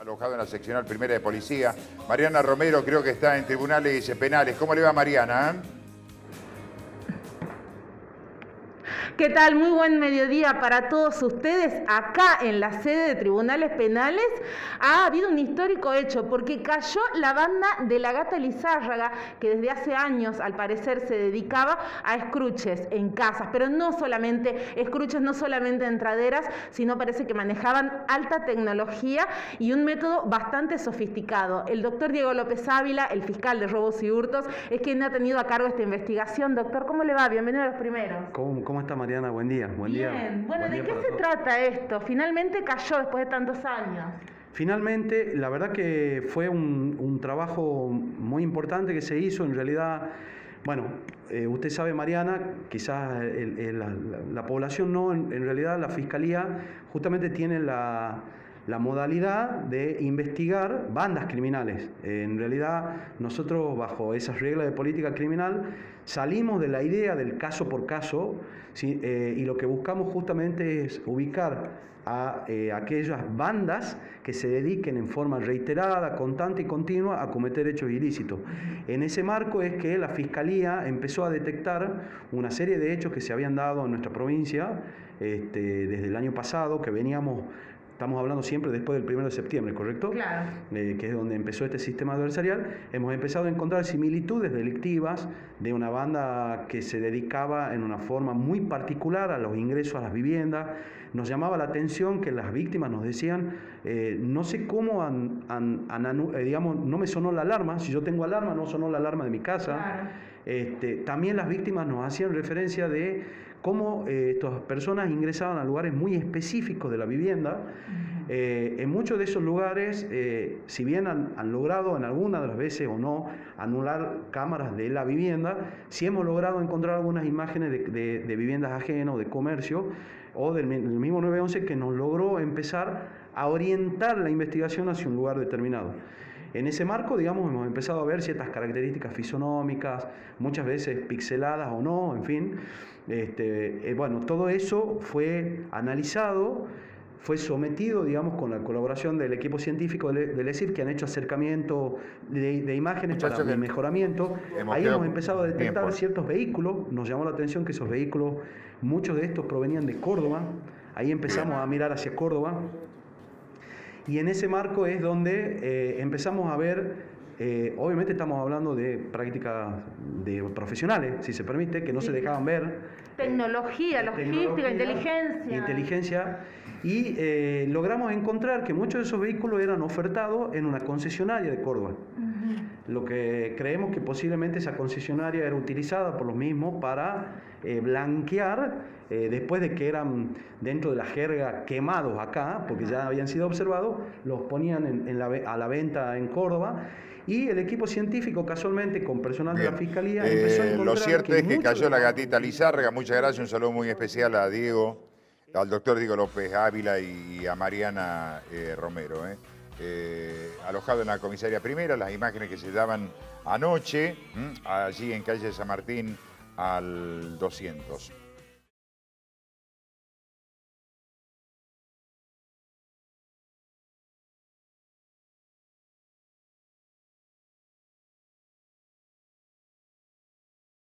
Alojado en la seccional primera de policía. Mariana Romero creo que está en tribunales penales. ¿Cómo le va, Mariana? ¿Qué tal? Muy buen mediodía para todos ustedes. Acá en la sede de Tribunales Penales ha habido un histórico hecho porque cayó la banda de la Gata Lizárraga, que desde hace años al parecer se dedicaba a escruches en casas, pero no solamente escruches, no solamente entraderas, sino parece que manejaban alta tecnología y un método bastante sofisticado. El doctor Diego López Ávila, el fiscal de robos y hurtos, es quien ha tenido a cargo esta investigación. Doctor, ¿cómo le va? Bienvenido a los primeros. ¿Cómo está Mariana? Buen día. Bien. Bueno, ¿de qué se trata esto? Finalmente cayó después de tantos años. Finalmente, la verdad que fue un trabajo muy importante que se hizo. En realidad, bueno, usted sabe, Mariana, quizás la población no, en realidad la Fiscalía justamente tiene la modalidad de investigar bandas criminales. En realidad, nosotros bajo esas reglas de política criminal salimos de la idea del caso por caso, ¿sí? Y lo que buscamos justamente es ubicar a aquellas bandas que se dediquen en forma reiterada, constante y continua a cometer hechos ilícitos. En ese marco es que la Fiscalía empezó a detectar una serie de hechos que se habían dado en nuestra provincia desde el año pasado, que estamos hablando siempre después del 1 de septiembre, ¿correcto? Claro. Que es donde empezó este sistema adversarial. Hemos empezado a encontrar similitudes delictivas de una banda que se dedicaba en una forma muy particular a los ingresos a las viviendas. Nos llamaba la atención que las víctimas nos decían, no sé cómo, digamos, no me sonó la alarma, si yo tengo alarma, no sonó la alarma de mi casa. Claro. También las víctimas nos hacían referencia de cómo estas personas ingresaban a lugares muy específicos de la vivienda. En muchos de esos lugares, si bien han logrado en algunas de las veces o no anular cámaras de la vivienda, sí hemos logrado encontrar algunas imágenes de viviendas ajenas o de comercio o del mismo 911 que nos logró empezar a orientar la investigación hacia un lugar determinado. En ese marco, digamos, hemos empezado a ver ciertas características fisonómicas, muchas veces pixeladas o no, en fin. Bueno, todo eso fue analizado, fue sometido, digamos, con la colaboración del equipo científico del ESIF, que han hecho acercamiento de imágenes para el mejoramiento. Ahí hemos empezado a detectar ciertos vehículos, nos llamó la atención que esos vehículos, muchos de estos provenían de Córdoba, ahí empezamos a mirar hacia Córdoba. Y en ese marco es donde empezamos a ver, obviamente estamos hablando de prácticas de profesionales, si se permite, que no se dejaban ver. Logística, inteligencia. Y logramos encontrar que muchos de esos vehículos eran ofertados en una concesionaria de Córdoba. Lo que creemos que posiblemente esa concesionaria era utilizada por los mismos para blanquear, después de que eran dentro de la jerga quemados acá, porque ya habían sido observados, los ponían a la venta en Córdoba. Y el equipo científico, casualmente, con personal de la Fiscalía, empezó a encontrar. Lo cierto es que cayó la gatita Lizárraga. Muchas gracias, un saludo muy especial a Diego, al doctor Diego López Ávila y a Mariana Romero. Alojado en la comisaría primera, las imágenes que se daban anoche, allí en calle San Martín al 200.